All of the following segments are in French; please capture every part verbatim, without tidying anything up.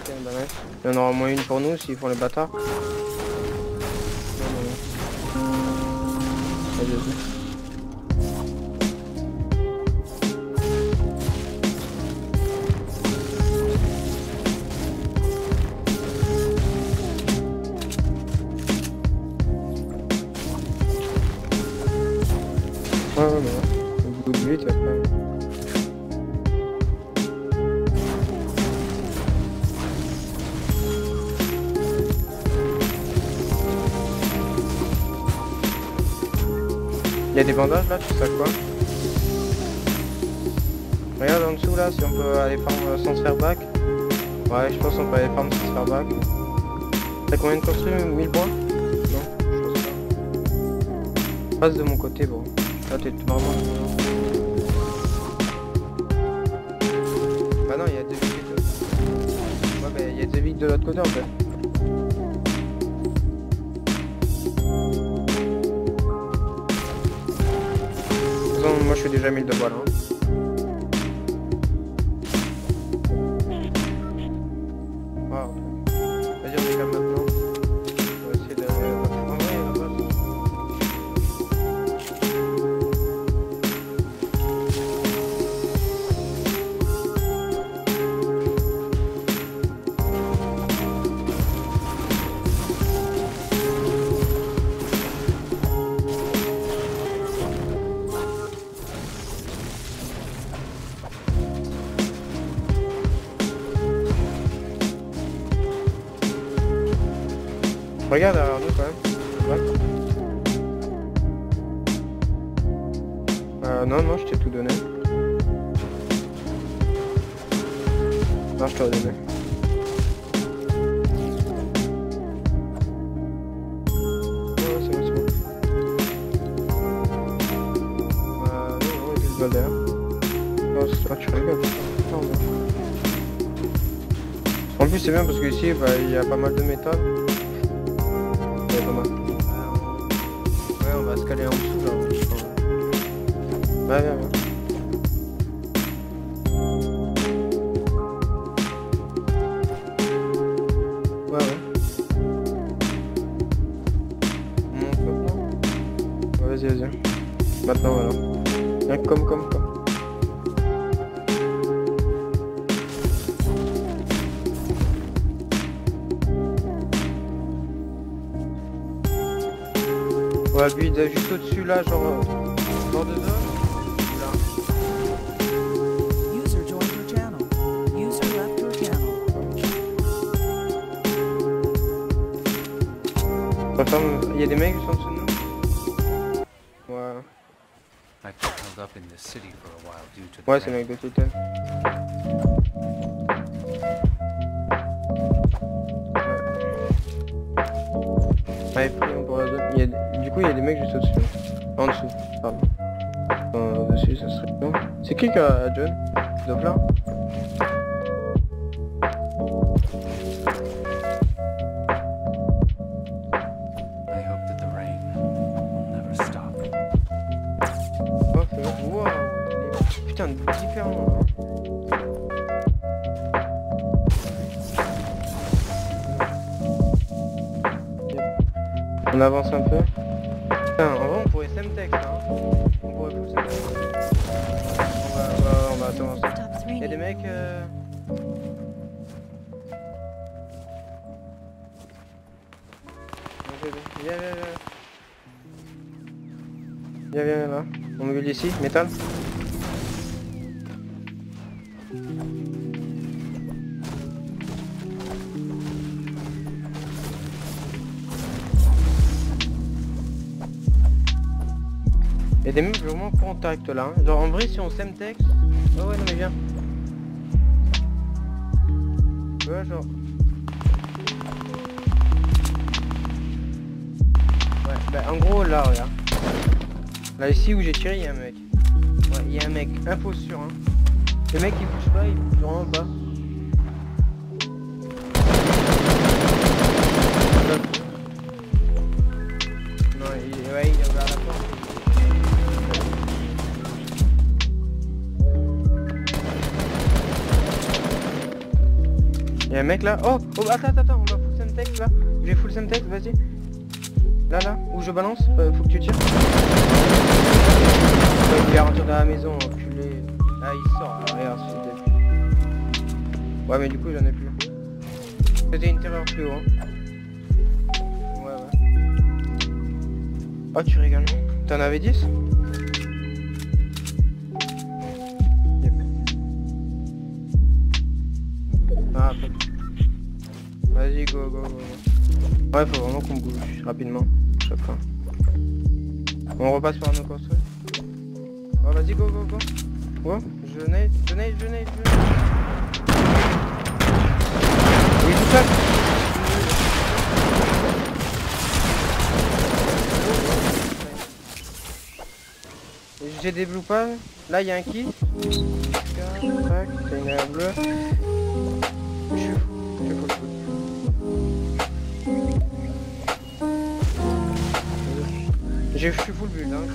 bah ouais. Il y en aura au moins une pour nous s'ils font les bâtards. Non, non, non. Allez, vas-y. Ouais, ouais, ouais. Au bout de huit, après. Il y a des bandages là, tu sais quoi? Regarde en dessous là, si on peut aller farm sans se faire back. Ouais, je pense qu'on peut aller farm sans se faire back. T'as combien de construits? mille points? Non, je pense pas. Passe de mon côté, bon. Là t'es tout normal. Bah non, il y a des vides. Ouais, bah il y a des vides de l'autre côté en fait. Moi je fais déjà mille de balles. Hein. Wow. Vas-y on décale maintenant. On va essayer de... En vrai, il y a la base. Regarde derrière nous quand même. Ouais. Euh, non, non, je t'ai tout donné. Non, je t'ai donné. Ouais, c'est bon, c'est bon. Euh, non, non, il y a juste derrière. Non, c'est toi, tu rigoles. Non, non. En plus, c'est bien parce que ici, bah, il y a pas mal de métal. Ouais, on va se caler en dessous là. Ouais, viens, viens. Ouais, ouais. Monte maintenant. Ouais, vas-y, vas-y. Maintenant, voilà. Viens, comme, comme, comme. Ouais, lui, il est juste au-dessus là, genre. Bord de zone. Là. User joined your channel. User left your channel. Attends, il y a des mecs qui sont en dessous de nous. Ouais. Ouais, c'est le mec de Titan. Ouais, pris pour la zone. Il y a... Du coup, il y a des mecs juste au-dessus. En dessous, pardon. Euh, au-dessus, ça serait bon. C'est qui qui a John? Doppler? Oh, c'est bon. Wow, putain, différent là. On avance un peu. Putain, en vrai on pourrait semtex là. Hein. On pourrait full semtex. On va, on va, on va attendre. Il y a des mecs. Euh... Viens, viens, viens. Viens, viens, là. On me ici, métal. Il y a des mecs vraiment contact là. Hein. Genre en vrai si on semtex. Oh ouais non mais viens. Ouais genre. Ouais bah en gros là regarde. Là ici où j'ai tiré il y a un mec. Ouais il y a un mec, info sûr hein. Le mec il bouge pas, il bouge vraiment pas. Non il, ouais, il est ouvert la porte. Y'a un mec là. Oh, oh attends, attends, attends, on va full semtex là. J'ai full semtex, vas-y. Là, là, où je balance, euh, faut que tu tires. Ouais, il est rentré dans la maison, enculé. Ah, il sort, là, regarde, c'était. Ouais, mais du coup, j'en ai plus. C'était une terreur plus haut. Hein. Ouais, ouais. Oh, tu rigoles. T'en avais dix? Yep. Ah, après. Vas-y, go, go, go. Ouais, faut vraiment qu'on bouge rapidement, chaque fois. On repasse par nos construits. Oh, vas-y, go, go, go. Oh, je nade, je nade, je nade, je nade. Oui, tout seul. J'ai des blue pas. Là, il y a un kit. Tac, c'est une air bleue. Je suis fou, je suis fou. Je suis full build, hein.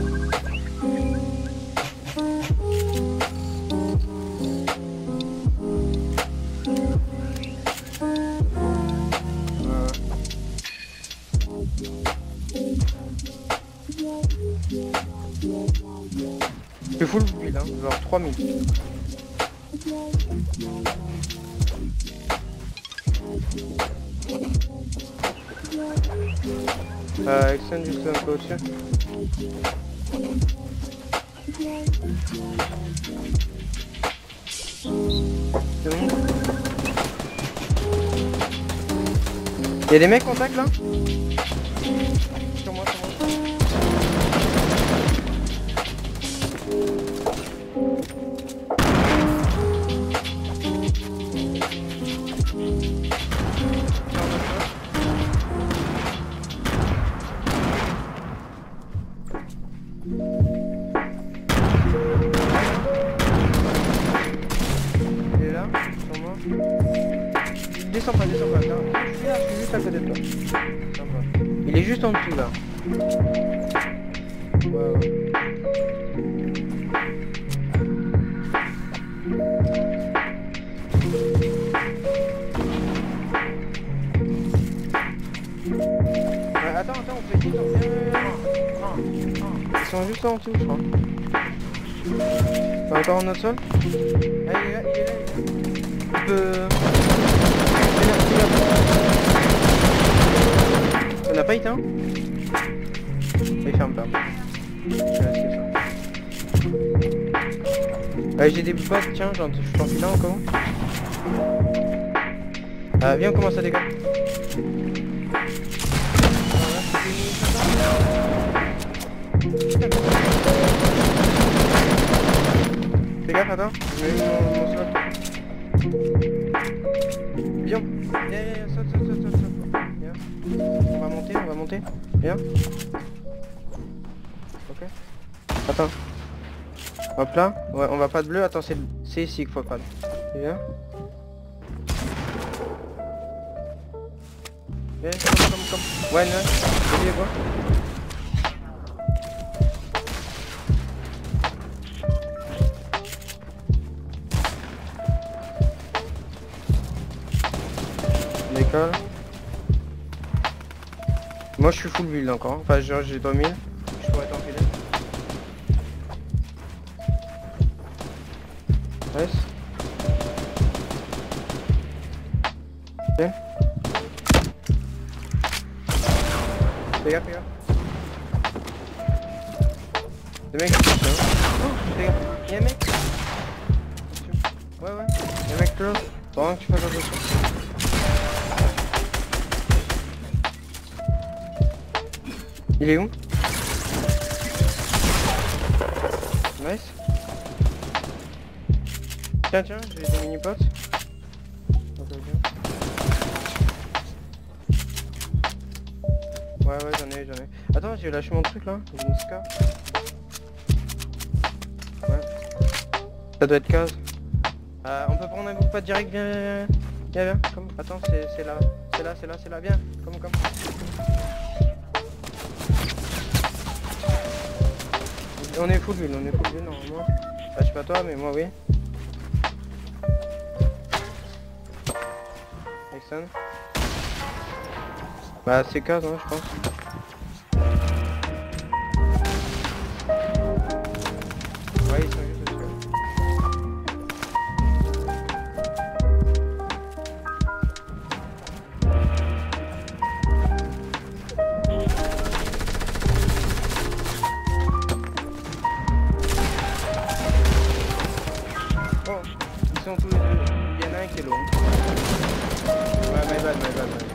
Je suis full build, hein, genre trois mille. Euh, extend juste un peu au-dessus. C'est bon. Y'a des mecs en contact là? Sur moi, sur moi. Descends pas, descends pas, là. Je suis là, je suis juste à côté de toi. Sympa. Il est juste en dessous là. Ouais, ouais. Ouais, attends, attends, on fait juste en dessous. Ils sont juste en dessous, je crois. Pas encore en notre sol? Ah, il est là, il est là, il est là. On peut... Ça n'a pas éteint? Il ferme pas. Je vais rester ça. Ouais, j'ai des potes, tiens, j'en suis là encore. Ah, viens, on commence à décoller. Fais gaffe, attends, je vais mon, mon slot. Viens, viens, viens, saute, saute, saute, saute, saute. Viens. On va monter, on va monter. Viens. Ok. Attends. Hop là. Ouais, on va pas de bleu. Attends, c'est ici qu'il faut pas. Viens. Viens, comme, comme, comme. Ouais, non. Vas-y, quoi. L'école. Moi je suis full build encore, enfin genre j'ai deux mille, je pourrais t'enfiler. Nice. Ok. Fais gaffe, fais gaffe. Des mecs qui sont là. Oh, fais gaffe, y'a un mec. Ouais ouais, y'a un mec close. Faut vraiment que tu fasses attention. Il est où? Nice. Tiens, tiens, j'ai des mini-potes. Ouais, ouais, j'en ai, j'en ai. Attends, j'ai lâché mon truc là. J'ai une ska. Ouais. Ça doit être quinze. Euh, on peut prendre un groupe pas direct, viens, viens, viens, viens. Comme... Attends, c'est là. C'est là, c'est là, c'est là, viens. Comme, comme. On est full build, on est full build normalement. Enfin, je sais pas toi, mais moi oui. stun. Bah c'est quinze non je pense. Ouais ils sont juste dessus. Oh, ils sont tous les deux. Il y en a un qui est long. Ouais, my bad, my bad, my bad.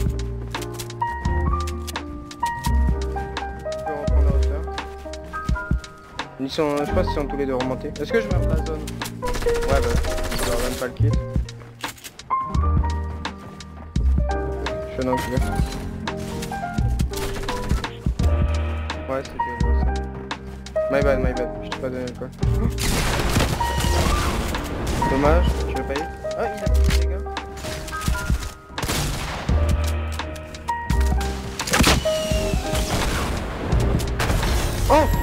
Je peux reprendre la hauteur. Ils sont, je sais pas s'ils sont tous les deux remontés. Est-ce que je meurs la zone? Ouais, bah, je leur donne pas le kit. Je suis un enculé. Ouais, c'était beau ça. My bad, my bad, je t'ai pas donné le quoi. Dommage, je vais pas y. Ah, il a pris les gars. Oh!